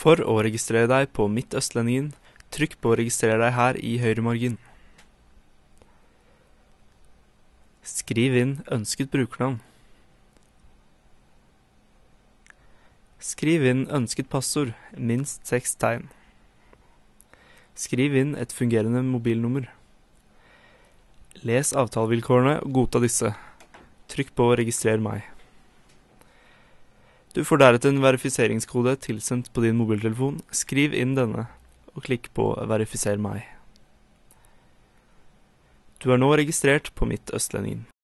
For å registrere deg på Midtøstlendingen, trykk på registrer deg her i høyre margin. Skriv inn ønsket brukernavn. Skriv inn ønsket passord, minst 6 tegn. Skriv inn et fungerende mobilnummer. Les avtalevilkårene og godta disse. Trykk på registrer meg. Du får deretter en verifiseringskode tilsendt på din mobiltelefon. Skriv inn denne, og klikk på verifiser meg. Du er nå registrert på Midtøstlendingen.